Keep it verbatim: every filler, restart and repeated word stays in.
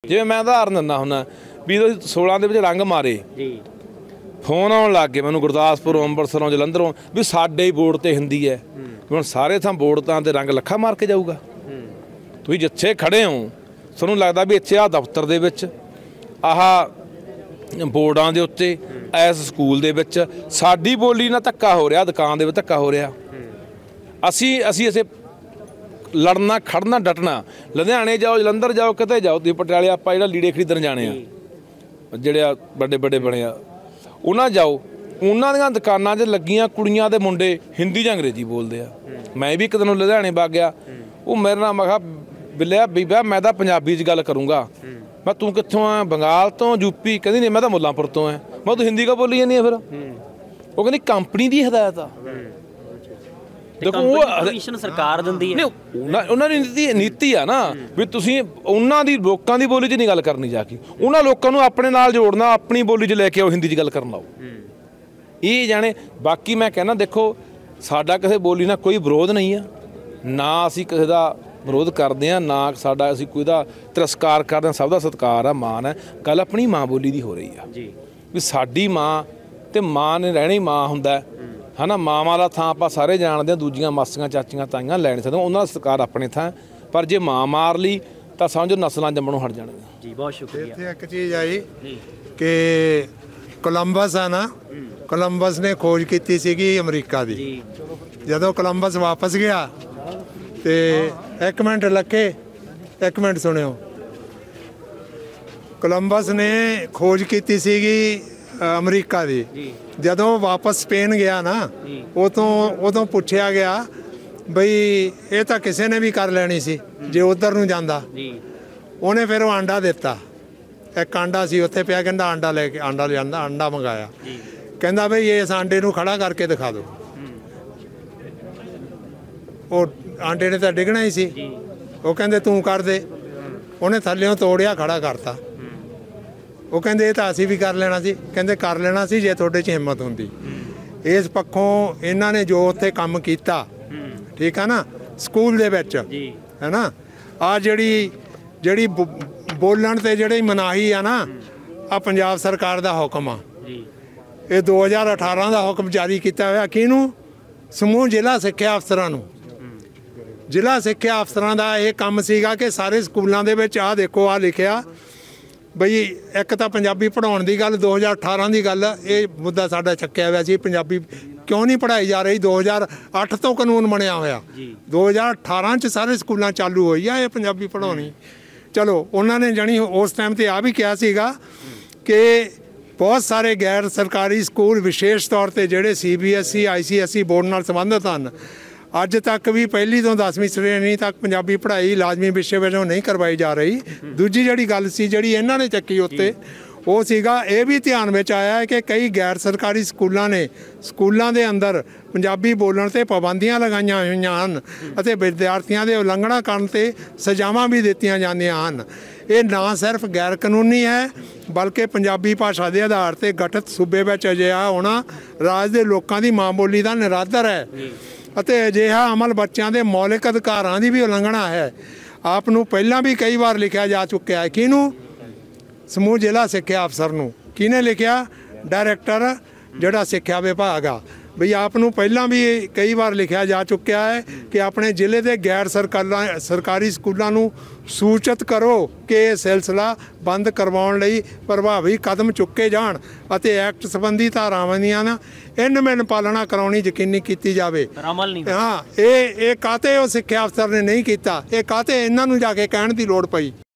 जिवें मैं उदाहरण दिंदा हुन्ना भी सोलह दे विच रंग मारे फोन आउण लग गए मैनूं गुरदासपुरों अंबरसरों जलंधरों भी साडे ही बोर्ड ते हिंदी है हुण सारे थां बोर्ड तां ते रंग लखा मार के जाऊगा। तुसीं जिथे खड़े हो तुहानूं लगदा भी इत्थे आ दफ्तर दे विच आह बोर्डां दे उत्ते इस स्कूल दे विच साडी बोली नाल धक्का हो रहा, दुकान दे विच धक्का हो रहा। असी असी इसे लड़ना खड़ना डटना लुधियाने जाओ जलंधर जाओ किते जाओ तुसीं पटियाले आपां जिहड़ा लीड़े खरीदण जाने आ जिहड़े बड़े बड़े बने आ उन्हां जाओ उन्हां दीआं दुकानां 'च लगियां कुड़ियां ते मुंडे हिंदी जां अंग्रेजी बोलदे आ। मैं भी एक दिन लुधियाने वग गया वो मेरे नाल मैं कहा बिल्लिया बीबा मैं तो पंजाबी च गल करूँगा मैं तू कित्थों आ बंगाल तो यूपी कहती नहीं मैं तो मुल्लांपुर तो है मैं तू हिंदी का बोली जानी है फिर वो कहती कंपनी की हिदायत आ देखो वो सरकार दिंदी है उन्हां दी नीति नीति आ ना भी तुसीं उन्हां दी लोकां दी बोली च नहीं गल करनी जाके उन्हां लोकां नूं अपने नाल जोड़ना अपनी बोली च लैके आओ हिंदी च गल करन लाओ ये जाने। बाकी मैं कहना देखो साडा किसी बोली ना कोई विरोध नहीं है ना असीं किसी दा विरोध करते हैं ना साडा असीं कोई दा तिरस्कार करते हैं सब दा सत्कार है मान है गल अपनी माँ बोली दी हो रही है भी साडी माँ ते माँ ने रहना ही माँ हुंदा है ना मावां दा थां आपां सारे जानदे हां दूजियां मासियां चाचियां ताईयां लै नहीं सकदे उन्हां दा सत्कार अपने थां पर जे माँ मार ली तां समझो नस्लां जम्मणों हट जाणगीਆਂ जी। बहुत शुक्रिया। इत्थे एक चीज़ आई कि कोलंबस है ना कोलंबस ने खोज की सीगी अमरीका दी जदों कोलंबस वापस गया तो एक मिनट लखे एक मिनट सुनियो कोलंबस ने खोज की सीगी अमरीका दी जदों वापस स्पेन गया ना उतों उतों पूछया गया बई ये तो किसी ने भी कर लेनी सी जे उधर नूं जांदा उन्हें फिर वो आंडा दिता एक आंडा सी उत्थे पिया कहंदा आंडा लेके आंडा लियांदा आंडा मंगाया कहंदा बई ये इस आंडे नूं खड़ा करके दिखा दो वो आंडे ने तो डिगना ही सी वो कहंदे तू कर दे उन्हें थल्लियों तोड़िया खड़ा करता वो कहंदे ये तो असीं भी कर लेना सी कहंदे कर लेना सी जे तुहाडे च हिम्मत हुंदी इस पक्षों इन्हां ने जो उत्थे काम कीता ठीक है ना स्कूल दे विच है ना आ जिहड़ी जिहड़ी बोलण ते जिहड़ी मनाही आ ना आ पंजाब सरकार दा हुक्म आ ये दो हज़ार अठारह का हुक्म जारी किया हुआ किनू समूह जिला सिक्ख्या अफसरां नूं जिला सिक्ख्या अफसरां दा ये काम सीगा कि सारे स्कूलों के विच आ देखो आ लिखिया बई एक तो पंजाबी पढ़ाउण दी गल दो हज़ार अठारह की गल ये मुद्दा साडा चक्या हुआ सी पंजाबी क्यों नहीं पढ़ाई जा रही दो हज़ार अठ तो कानून बनया होया दो हज़ार अठारह च सारे स्कूलों चालू होई है ये पंजाबी पढ़ाउणी। चलो उन्होंने जानी उस टाइम ते आ भी कहा सीगा कि बहुत सारे गैर सरकारी स्कूल विशेष तौर पर जोड़े C B S E I C S E board नाल संबंधित हैं अज तक भी पहली तो दसवीं श्रेणी तक पंजाबी पढ़ाई लाजमी विषय वजों नहीं करवाई जा रही। दूजी जिहड़ी गल सी जिहड़ी इन्हां ने चक्की उत्ते वो सीगा ये भी ध्यान में आया है कि कई गैर सरकारी स्कूलों ने स्कूलों के अंदर पंजाबी बोलण ते पाबंदियां लगाईयां होईयां हन अते विद्यार्थियों के उलंघना करन ते सज़ावां भी दित्तियां जांदियां हन। ये ना सिर्फ गैर कानूनी है बल्कि पंजाबी भाषा के आधार पर गठित सूबे में अजिहा होना राज के लोगों की माँ बोली का निरादर है ਅਤੇ ਅਜਿਹਾ ਅਮਲ ਬੱਚਿਆਂ ਦੇ ਮੌਲਿਕ ਅਧਿਕਾਰਾਂ ਦੀ ਵੀ ਉਲੰਘਣਾ ਹੈ। ਆਪ ਨੂੰ ਪਹਿਲਾਂ ਵੀ ਕਈ ਵਾਰ ਲਿਖਿਆ ਜਾ ਚੁੱਕਿਆ ਹੈ ਕਿਹਨੂੰ ਸਮੂਹ ਜ਼ਿਲ੍ਹਾ ਸਿੱਖਿਆ ਅਫਸਰ ਨੂੰ ਕਿਹਨੇ ਲਿਖਿਆ ਡਾਇਰੈਕਟਰ ਜਿਹੜਾ ਸਿੱਖਿਆ ਵਿਭਾਗ ਆ ਬਈ ਆਪ ਨੂੰ ਪਹਿਲਾਂ ਵੀ ਕਈ ਵਾਰ ਲਿਖਿਆ ਜਾ ਚੁੱਕਿਆ ਹੈ ਕਿ ਆਪਣੇ ਜ਼ਿਲ੍ਹੇ ਦੇ ਗੈਰ ਸਰਕਾਰੀ ਸਰਕਾਰੀ ਸਕੂਲਾਂ ਨੂੰ ਸੂਚਿਤ ਕਰੋ ਕਿ ਇਹ ਸਿਲਸਿਲਾ ਬੰਦ ਕਰਵਾਉਣ ਲਈ ਪ੍ਰਭਾਵੀ ਕਦਮ ਚੁੱਕੇ ਜਾਣ ਅਤੇ ਐਕਟ ਸੰਬੰਧੀ ਧਾਰਾਵਾਂ ਦੀਆਂ ਨਾ ਇਨ ਮਿਨ ਪਾਲਣਾ ਕਰਾਉਣੀ ਯਕੀਨੀ ਕੀਤੀ ਜਾਵੇ। ਹਾਂ ਇਹ ਇਹ ਕਾਤੇ ਉਹ ਸਿੱਖਿਆ ਅਫਸਰ ਨੇ ਨਹੀਂ ਕੀਤਾ ਇਹ ਕਾਤੇ ਇਹਨਾਂ ਨੂੰ ਜਾ ਕੇ ਕਹਿਣ ਦੀ ਲੋੜ ਪਈ।